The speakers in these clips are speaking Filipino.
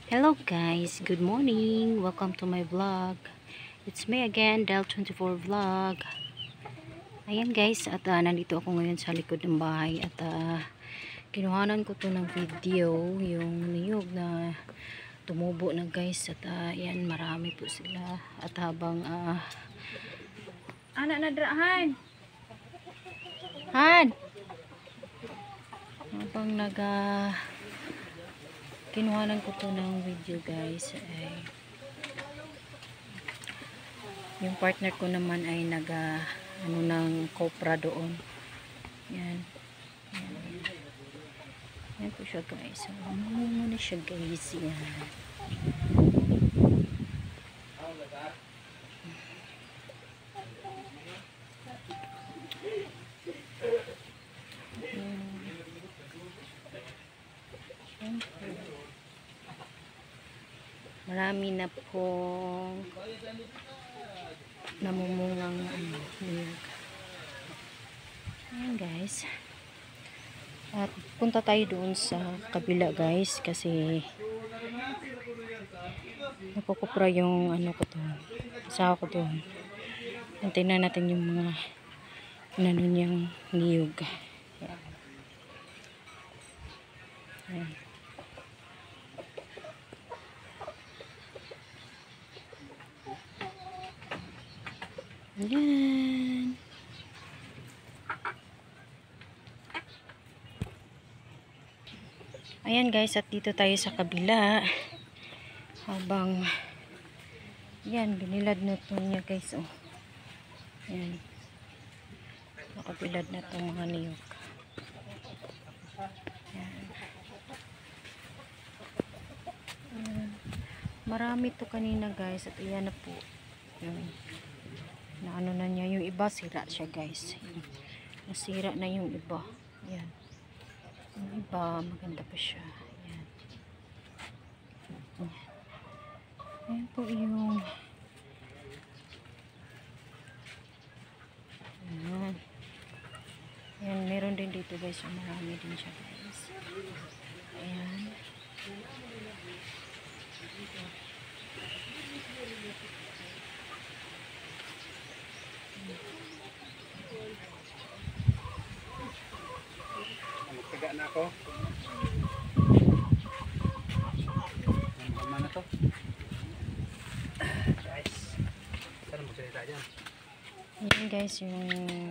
Hello guys, good morning. Welcome to my vlog. It's me again, Del24 Vlog. Ayan guys, at nandito ako ngayon sa likod ng bahay at kinuhanan ko to ng video, yung niyog na tumubo na guys at ayan, marami po sila at habang anak na drahan Han habang kinuhanan ko to ng video guys ay yung partner ko naman ay ano ng copra doon. Yan. Yan po siya guys. So, ano na siya guys. Yan. Marami na pong namumungang niyog. Ayan guys. At punta tayo doon sa kabila guys kasi napukupra yung ano ko doon. Asawa ko doon. Tingnan natin yung mga niyang niyog. Ayan. Ayan. Ayan. Ayan guys, at dito tayo sa kabila. Habang yan, binilad na ito niya guys. Oh. Ayan. Nakabilad na itong mga niyog. Ayan. Ayan. Marami ito kanina guys. At ayan na po. Ayan. Na ano na niya, yung iba sira siya guys. Nasira na yung iba. Ayan. Yung iba maganda pa siya. Ayan. Ayan. Ayan po yung ayan. Ayan, meron din dito guys. Marami din siya guys. Ayan. Magtaga na ako. Ano na to? Guys, saan mo salita dyan? Ayan guys, yung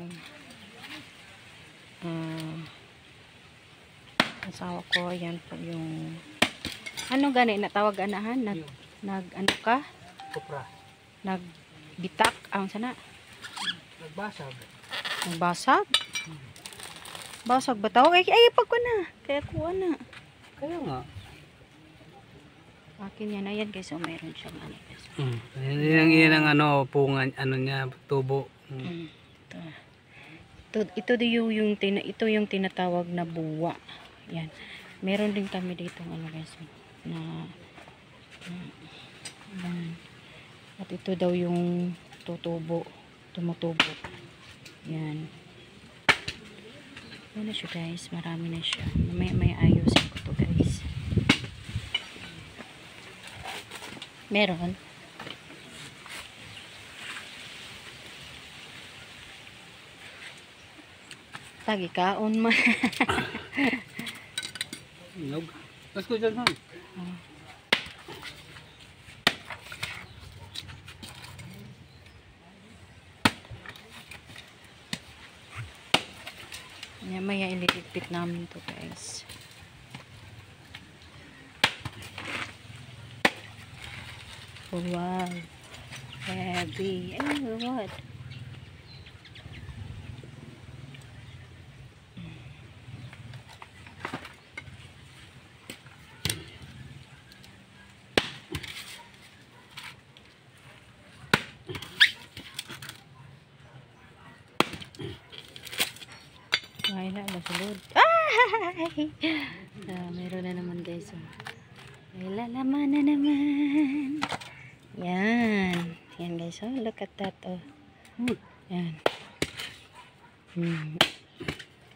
asawa ko, ayan po yung ano gani, natawag anahan? Ano ka? Kupra. Nagbitak? Ang sana? Nagbasag. Nagbasag? Basag ba tawag? Ay, pag ko na. Kaya kuha na. Kaya nga. Akin yan. Ayan guys. So, mayroon siyang ano guys. Yan ang ano, pungan, ano niya, tubo. Ito yung tinatawag na buwa. Yan. Meron din kami dito ano guys. At ito daw yung tumutubo. Yan. Yan na siya guys. Marami na siya. May ayusin ko to guys. Meron. Tagi kaon man. Nog. Let's go dyan, man. Maya ilipit namin to guys. Oh, wow. Heavy. Oh, what? Ay na, masulod. Ay! Meron na naman guys. May lalaman na naman. Yan. Yan guys. Oh, look at that. Oh. Yan.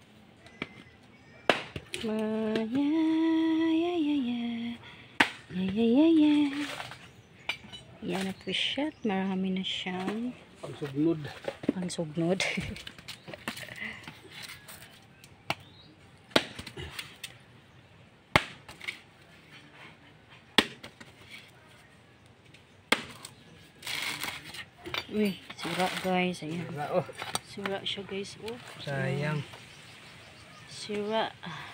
Maya, ya, ya, ya. Ya, Ay. Yan na po siya. Marami na siyang pangsugnod. Uy, sira guys. Ayan. Sira siya guys. Oh. Sayang. Sira.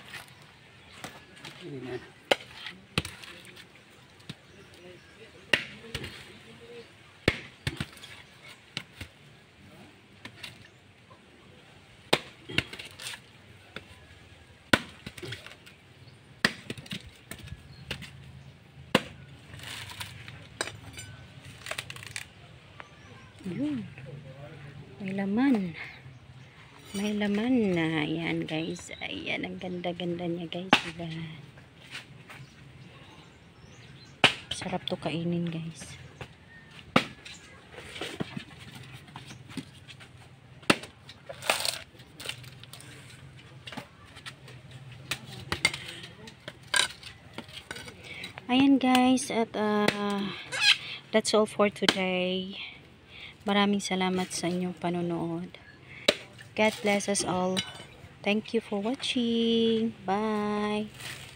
Yun. May laman. May laman na. Ayan guys. Ayan. Ang ganda-ganda niya guys. Diba? Sarap to kainin guys. Ayan guys. At that's all for today. Maraming salamat sa inyong panonood. God bless us all. Thank you for watching. Bye.